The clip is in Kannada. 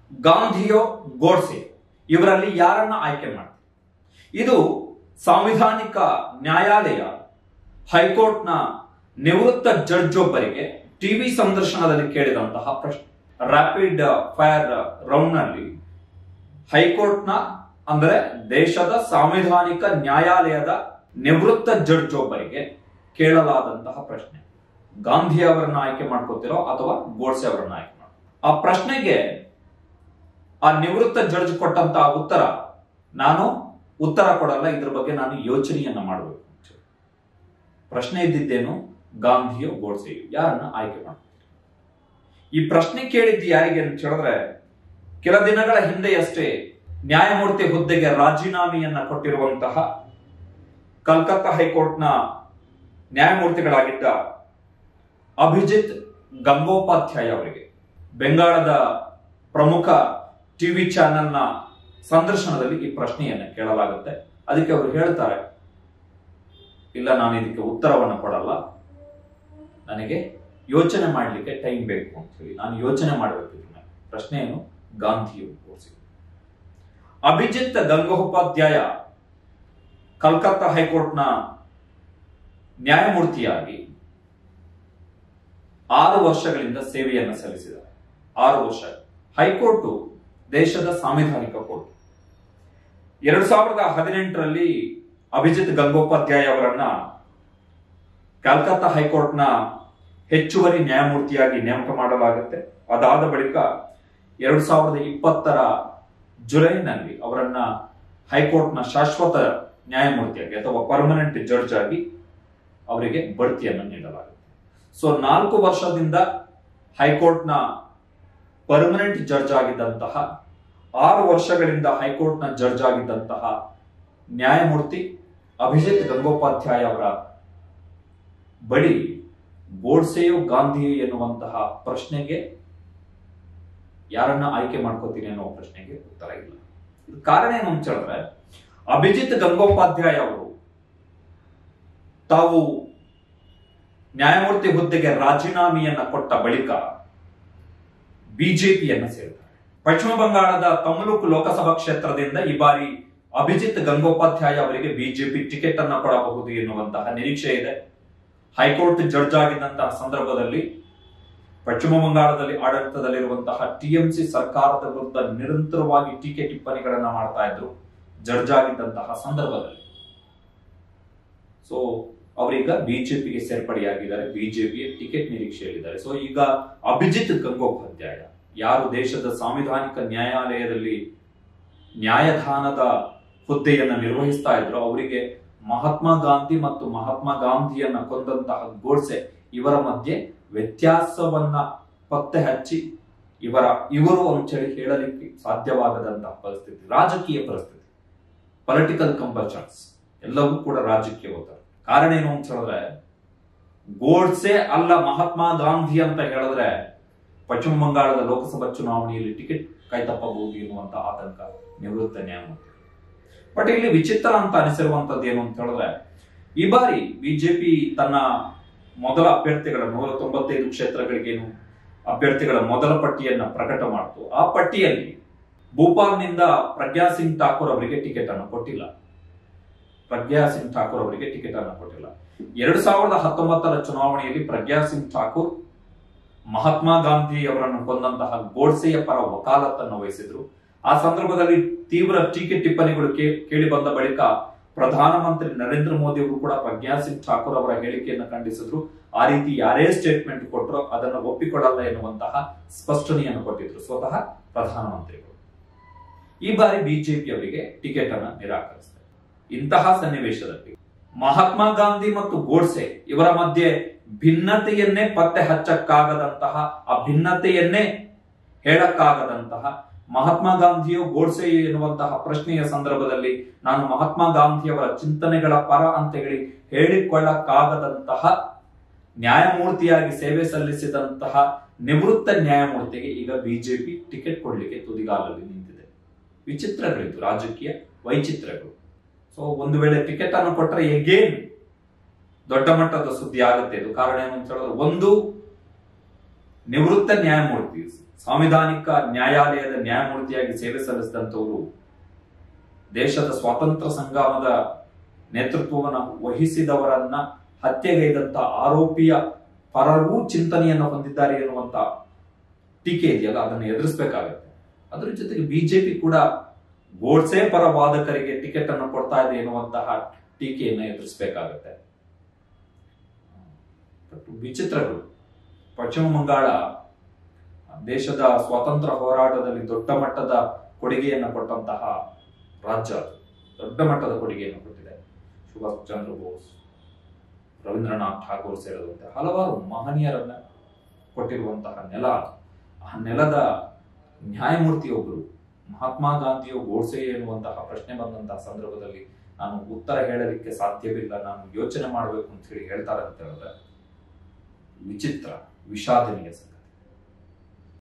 ಗಾಂಧಿಯೋ ಗೋಡ್ಸೆ ಇವರಲ್ಲಿ ಯಾರನ್ನ ಆಯ್ಕೆ ಮಾಡ್ತಾರೆ? ಇದು ಸಾಂವಿಧಾನಿಕ ನ್ಯಾಯಾಲಯ ಹೈಕೋರ್ಟ್ನ ನಿವೃತ್ತ ಜಡ್ಜ್ ಒಬ್ಬರಿಗೆ ಟಿವಿ ಸಂದರ್ಶನದಲ್ಲಿ ಕೇಳಿದಂತಹ ಪ್ರಶ್ನೆ. ರ್ಯಾಪಿಡ್ ಫೈರ್ ರೌಂಡ್ ನಲ್ಲಿ ಹೈಕೋರ್ಟ್ನ ಅಂದ್ರೆ ದೇಶದ ಸಾಂವಿಧಾನಿಕ ನ್ಯಾಯಾಲಯದ ನಿವೃತ್ತ ಜಡ್ಜ್ ಒಬ್ಬರಿಗೆ ಕೇಳಲಾದಂತಹ ಪ್ರಶ್ನೆ. ಗಾಂಧಿ ಅವರನ್ನ ಆಯ್ಕೆ ಮಾಡ್ಕೋತಿರೋ ಅಥವಾ ಗೋಡ್ಸೆ ಅವರನ್ನ ಆಯ್ಕೆ ಮಾಡ್ಕೋ? ಆ ಪ್ರಶ್ನೆಗೆ ಆ ನಿವೃತ್ತ ಜಡ್ಜ್ ಕೊಟ್ಟಂತಹ ಉತ್ತರ, ನಾನು ಉತ್ತರ ಕೊಡಲ್ಲ, ಇದ್ರ ಬಗ್ಗೆ ನಾನು ಯೋಚನೆಯನ್ನ ಮಾಡಬೇಕು. ಪ್ರಶ್ನೆ ಇದ್ದಿದ್ದೇನು? ಗಾಂಧಿಯೋ ಗೋಡ್ಸೆಯೋ ಯಾರನ್ನ ಆಯ್ಕೆ ಮಾಡ್ತಾರೆ? ಈ ಪ್ರಶ್ನೆ ಕೇಳಿದ್ದು ಯಾರಿಗೆ ಅಂತ ಹೇಳಿದ್ರೆ, ಕೆಲ ದಿನಗಳ ಹಿಂದೆಯಷ್ಟೇ ನ್ಯಾಯಮೂರ್ತಿ ಹುದ್ದೆಗೆ ರಾಜೀನಾಮೆಯನ್ನ ಕೊಟ್ಟಿರುವಂತಹ ಕಲ್ಕತ್ತಾ ಹೈಕೋರ್ಟ್ನ ನ್ಯಾಯಮೂರ್ತಿಗಳಾಗಿದ್ದ ಅಭಿಜಿತ್ ಗಂಗೋಪಾಧ್ಯಾಯ ಅವರಿಗೆ ಬೆಂಗಾಳದ ಪ್ರಮುಖ ಟಿವಿ ಚಾನೆಲ್ನ ಸಂದರ್ಶನದಲ್ಲಿ ಈ ಪ್ರಶ್ನೆಯನ್ನ ಕೇಳಲಾಗುತ್ತೆ. ಅದಕ್ಕೆ ಅವರು ಹೇಳ್ತಾರೆ, ಇಲ್ಲ, ನಾನು ಇದಕ್ಕೆ ಉತ್ತರವನ್ನು ಕೊಡಲ್ಲ, ನನಗೆ ಯೋಚನೆ ಮಾಡಲಿಕ್ಕೆ ಟೈಮ್ ಬೇಕು ಅಂತ ಹೇಳಿ ನಾನು ಯೋಚನೆ ಮಾಡಬೇಕು. ಪ್ರಶ್ನೆ ಏನು? ಗಾಂಧಿಯು ಗೋಡ್ಸೆ. ಅಭಿಜಿತ್ ಗಂಗೋಪಾಧ್ಯಾಯ ಕಲ್ಕತ್ತಾ ಹೈಕೋರ್ಟ್ನ ನ್ಯಾಯಮೂರ್ತಿಯಾಗಿ 6 ವರ್ಷಗಳಿಂದ ಸೇವೆಯನ್ನು ಸಲ್ಲಿಸಿದ್ದಾರೆ. 6 ವರ್ಷ. ಹೈಕೋರ್ಟ್ ದೇಶದ ಸಾಂವಿಧಾನಿಕ ಕೋರ್ಟ್. 2018ರಲ್ಲಿ ಅಭಿಜಿತ್ ಗಂಗೋಪಾಧ್ಯಾಯ ಅವರನ್ನ ಕಲ್ಕತ್ತಾ ಹೈಕೋರ್ಟ್ನ ಹೆಚ್ಚುವರಿ ನ್ಯಾಯಮೂರ್ತಿಯಾಗಿ ನೇಮಕ ಮಾಡಲಾಗುತ್ತೆ. ಅದಾದ ಬಳಿಕ 2020ರ ಜುಲೈನಲ್ಲಿ ಅವರನ್ನ ಹೈಕೋರ್ಟ್ನ ಶಾಶ್ವತ ನ್ಯಾಯಮೂರ್ತಿಯಾಗಿ ಅಥವಾ ಪರ್ಮನೆಂಟ್ ಜಡ್ಜ್ ಆಗಿ ಅವರಿಗೆ ಬಡ್ತಿಯನ್ನು ನೀಡಲಾಗುತ್ತೆ. ಸೊ 4 ವರ್ಷದಿಂದ ಹೈಕೋರ್ಟ್ನ ಪರ್ಮನೆಂಟ್ ಜಡ್ಜ್ ಆಗಿದ್ದಂತಹ, 6 ವರ್ಷಗಳಿಂದ ಹೈಕೋರ್ಟ್ನ ಜಡ್ಜ್ ಆಗಿದ್ದಂತಹ ನ್ಯಾಯಮೂರ್ತಿ ಅಭಿಜಿತ್ ಗಂಗೋಪಾಧ್ಯಾಯ ಅವರ ಬಳಿ ಗೋಡ್ಸೆಯೋ ಗಾಂಧಿಯೋ ಎನ್ನುವಂತಹ ಪ್ರಶ್ನೆಗೆ, ಯಾರನ್ನ ಆಯ್ಕೆ ಮಾಡ್ಕೋತೀನಿ ಅನ್ನೋ ಪ್ರಶ್ನೆಗೆ ಉತ್ತರ ಇಲ್ಲ. ಇದು ಕಾರಣ ಏನು ಅಂತ ಹೇಳಿದ್ರೆ, ಅಭಿಜಿತ್ ಗಂಗೋಪಾಧ್ಯಾಯ ಅವರು ತಾವು ನ್ಯಾಯಮೂರ್ತಿ ಹುದ್ದೆಗೆ ರಾಜೀನಾಮೆಯನ್ನ ಕೊಟ್ಟ ಬಳಿಕ ಬಿಜೆಪಿಯನ್ನ ಸೇರಿದ್ದಾರೆ. ಪಶ್ಚಿಮ ಬಂಗಾಳದ ತಮಲುಕ್ ಲೋಕಸಭಾ ಕ್ಷೇತ್ರದಿಂದ ಈ ಬಾರಿ ಅಭಿಜಿತ್ ಗಂಗೋಪಾಧ್ಯಾಯ ಅವರಿಗೆ ಬಿಜೆಪಿ ಟಿಕೆಟ್ ಅನ್ನ ಕೊಡಬಹುದು ಎನ್ನುವಂತಹ ನಿರೀಕ್ಷೆ ಇದೆ. ಹೈಕೋರ್ಟ್ ಜಡ್ಜ್ ಆಗಿದ್ದಂತಹ ಸಂದರ್ಭದಲ್ಲಿ ಪಶ್ಚಿಮ ಬಂಗಾಳದಲ್ಲಿ ಆಡಳಿತದಲ್ಲಿರುವಂತಹ ಟಿಎಂಸಿ ಸರ್ಕಾರದ ವಿರುದ್ಧ ನಿರಂತರವಾಗಿ ಟೀಕೆ ಟಿಪ್ಪಣಿಗಳನ್ನ ಮಾಡ್ತಾ ಇದ್ರು ಜಡ್ಜ್ ಆಗಿದ್ದಂತಹ ಸಂದರ್ಭದಲ್ಲಿ. ಸೊ ಅವರೀಗ ಬಿಜೆಪಿಗೆ ಸೇರ್ಪಡೆಯಾಗಿದ್ದಾರೆ, ಬಿಜೆಪಿಯ ಟಿಕೆಟ್ ನಿರೀಕ್ಷೆಯಲ್ಲಿದ್ದಾರೆ. ಸೊ ಈಗ ಅಭಿಜಿತ್ ಗಂಗೋಪಾಧ್ಯಾಯ ಯಾರು ದೇಶದ ಸಾಂವಿಧಾನಿಕ ನ್ಯಾಯಾಲಯದಲ್ಲಿ ನ್ಯಾಯದಾನದ ಹುದ್ದೆಯನ್ನ ನಿರ್ವಹಿಸ್ತಾ ಇದ್ರು, ಅವರಿಗೆ ಮಹಾತ್ಮ ಗಾಂಧಿ ಮತ್ತು ಮಹಾತ್ಮ ಗಾಂಧಿಯನ್ನ ಕೊಂದಂತಹ ಗೋಡ್ಸೆ ಇವರ ಮಧ್ಯೆ ವ್ಯತ್ಯಾಸವನ್ನ ಪತ್ತೆ ಹಚ್ಚಿ ಇವರು ಅಂತೇಳಿ ಹೇಳಲಿಕ್ಕೆ ಸಾಧ್ಯವಾಗದಂತಹ ಪರಿಸ್ಥಿತಿ, ರಾಜಕೀಯ ಪರಿಸ್ಥಿತಿ, ಪೊಲಿಟಿಕಲ್ ಕಂಪಲ್ಷನ್ಸ್ ಎಲ್ಲವೂ ಕೂಡ ರಾಜಕೀಯ ಹೋಗ್ತಾರೆ. ಕಾರಣ ಏನು ಅಂತ ಹೇಳಿದ್ರೆ, ಗೋಡ್ಸೆ ಅಲ್ಲ ಮಹಾತ್ಮ ಗಾಂಧಿ ಅಂತ ಹೇಳಿದ್ರೆ ಪಶ್ಚಿಮ ಬಂಗಾಳದ ಲೋಕಸಭಾ ಚುನಾವಣೆಯಲ್ಲಿ ಟಿಕೆಟ್ ಕೈತಪ್ಪಬಹುದು ಎನ್ನುವಂತ ಆತಂಕ ನಿವೃತ್ತ ನ್ಯಾಯಮೂರ್ತಿ. ಬಟ್ ಇಲ್ಲಿ ವಿಚಿತ್ರ ಅಂತ ಅನಿಸಿರುವಂತದ್ದು ಏನು ಅಂತ ಹೇಳಿದ್ರೆ, ಈ ಬಾರಿ ಬಿಜೆಪಿ ತನ್ನ ಮೊದಲ ಅಭ್ಯರ್ಥಿಗಳ 195 ಕ್ಷೇತ್ರಗಳಿಗೇನು ಅಭ್ಯರ್ಥಿಗಳ ಮೊದಲ ಪಟ್ಟಿಯನ್ನ ಪ್ರಕಟ ಮಾಡಿತು. ಆ ಪಟ್ಟಿಯಲ್ಲಿ ಭೂಪಾಲ್ನಿಂದ ಪ್ರಜ್ಞಾ ಸಿಂಗ್ ಠಾಕೂರ್ ಅವರಿಗೆ ಟಿಕೆಟ್ ಅನ್ನು ಕೊಟ್ಟಿಲ್ಲ. 2019ರ ಚುನಾವಣೆಯಲ್ಲಿ ಪ್ರಜ್ಞಾ ಸಿಂಗ್ ಠಾಕೂರ್ ಮಹಾತ್ಮ ಗಾಂಧಿ ಅವರನ್ನು ಕೊಂದಂತಹ ಗೋಡ್ಸೆಯ ಪರ ವಕಾಲತ್ತನ್ನು ವಹಿಸಿದ್ರು. ಆ ಸಂದರ್ಭದಲ್ಲಿ ತೀವ್ರ ಟೀಕೆ ಟಿಪ್ಪಣಿಗಳು ಕೇಳಿ ಬಂದ ಬಳಿಕ ಪ್ರಧಾನಮಂತ್ರಿ ನರೇಂದ್ರ ಮೋದಿ ಅವರು ಕೂಡ ಪ್ರಜ್ಞಾ ಸಿಂಗ್ ಠಾಕೂರ್ ಅವರ ಹೇಳಿಕೆಯನ್ನು ಖಂಡಿಸಿದ್ರು. ಆ ರೀತಿ ಯಾರೇ ಸ್ಟೇಟ್ಮೆಂಟ್ ಕೊಟ್ಟರು ಅದನ್ನು ಒಪ್ಪಿಕೊಡಲ್ಲ ಎನ್ನುವಂತಹ ಸ್ಪಷ್ಟನೆಯನ್ನು ಕೊಟ್ಟಿದ್ರು ಸ್ವತಃ ಪ್ರಧಾನಮಂತ್ರಿಗಳು. ಈ ಬಾರಿ ಬಿಜೆಪಿ ಅವರಿಗೆ ಟಿಕೆಟ್ ಅನ್ನು ನಿರಾಕರಿಸಿದೆ. ಇಂತಹ ಸನ್ನಿವೇಶದಲ್ಲಿ ಮಹಾತ್ಮ ಗಾಂಧಿ ಮತ್ತು ಗೋಡ್ಸೆ ಇವರ ಮಧ್ಯೆ ಭಿನ್ನತೆಯನ್ನೇ ಪತ್ತೆ ಹಚ್ಚಕ್ಕಾಗದಂತಹ, ಆ ಭಿನ್ನತೆಯನ್ನೇ ಹೇಳಕ್ಕಾಗದಂತಹ, ಮಹಾತ್ಮ ಗಾಂಧಿಯೋ ಗೋಡ್ಸೆಯೋ ಎನ್ನುವಂತಹ ಪ್ರಶ್ನೆಯ ಸಂದರ್ಭದಲ್ಲಿ ನಾನು ಮಹಾತ್ಮ ಗಾಂಧಿಯವರ ಚಿಂತನೆಗಳ ಪರ ಅಂತ ಹೇಳಿಕೊಳ್ಳಕ್ಕಾಗದಂತಹ ನ್ಯಾಯಮೂರ್ತಿಯಾಗಿ ಸೇವೆ ಸಲ್ಲಿಸಿದಂತಹ ನಿವೃತ್ತ ನ್ಯಾಯಮೂರ್ತಿಗೆ ಈಗ ಬಿಜೆಪಿ ಟಿಕೆಟ್ ಕೊಡ್ಲಿಕ್ಕೆ ತುದಿಗಾಲಲ್ಲಿ ನಿಂತಿದೆ. ವಿಚಿತ್ರಗಳಿದ್ದು, ರಾಜಕೀಯ ವೈಚಿತ್ರಗಳು. ಸೊ ಒಂದು ವೇಳೆ ಟಿಕೆಟ್ ಅನ್ನು ಕೊಟ್ಟರೆ ಎಗೇನ್ ದೊಡ್ಡ ಮಟ್ಟದ ಸುದ್ದಿ ಆಗುತ್ತೆ ಇದು. ಕಾರಣ ಏನು ಅಂತ ಹೇಳಿದ್ರೆ, ಒಂದು ನಿವೃತ್ತ ನ್ಯಾಯಮೂರ್ತಿ ಸಾಂವಿಧಾನಿಕ ನ್ಯಾಯಾಲಯದ ನ್ಯಾಯಮೂರ್ತಿಯಾಗಿ ಸೇವೆ ಸಲ್ಲಿಸಿದಂಥವರು, ದೇಶದ ಸ್ವಾತಂತ್ರ್ಯ ಸಂಗ್ರಾಮದ ನೇತೃತ್ವವನ್ನು ವಹಿಸಿದವರನ್ನ ಹತ್ಯೆಗೈದಂತ ಆರೋಪಿಯ ಪರವೂ ಚಿಂತನೆಯನ್ನು ಹೊಂದಿದ್ದಾರೆ ಎನ್ನುವಂತ ಟೀಕೆ ಇದೆಯಲ್ಲ, ಅದನ್ನು ಎದುರಿಸಬೇಕಾಗುತ್ತೆ. ಅದರ ಜೊತೆಗೆ ಬಿಜೆಪಿ ಕೂಡ ಗೋಡ್ಸೆ ಪರ ವಾದಕರಿಗೆ ಟಿಕೆಟ್ ಅನ್ನು ಕೊಡ್ತಾ ಇದೆ ಎನ್ನುವಂತಹ ಟೀಕೆಯನ್ನು ಎದುರಿಸಬೇಕಾಗುತ್ತೆ. ವಿಚಿತ್ರಗಳು. ಪಶ್ಚಿಮ ಬಂಗಾಳ ದೇಶದ ಸ್ವಾತಂತ್ರ್ಯ ಹೋರಾಟದಲ್ಲಿ ದೊಡ್ಡ ಮಟ್ಟದ ಕೊಡುಗೆಯನ್ನು ಕೊಟ್ಟಂತಹ ರಾಜ್ಯ, ದೊಡ್ಡ ಮಟ್ಟದ ಕೊಡುಗೆಯನ್ನು ಕೊಟ್ಟಿದೆ. ಸುಭಾಷ್ ಚಂದ್ರ ಬೋಸ್, ರವೀಂದ್ರನಾಥ್ ಠಾಗೂರ್ ಸೇರಿದಂತೆ ಹಲವಾರು ಮಹನೀಯರನ್ನ ಕೊಟ್ಟಿರುವಂತಹ ನೆಲ. ಆ ನೆಲದ ನ್ಯಾಯಮೂರ್ತಿಯೊಬ್ಬರು ಮಹಾತ್ಮ ಗಾಂಧಿಯು ಗೋಡ್ಸೆ ಎನ್ನುವಂತಹ ಪ್ರಶ್ನೆ ಬಂದಂತಹ ಸಂದರ್ಭದಲ್ಲಿ ನಾನು ಉತ್ತರ ಹೇಳಲಿಕ್ಕೆ ಸಾಧ್ಯವಿಲ್ಲ, ನಾನು ಯೋಚನೆ ಮಾಡಬೇಕು ಅಂತ ಹೇಳಿ ಹೇಳ್ತಾರೆ ಅಂತ ಹೇಳಿದ್ರೆ ವಿಚಿತ್ರ, ವಿಷಾದನೀಯ ಸಂಗತಿ.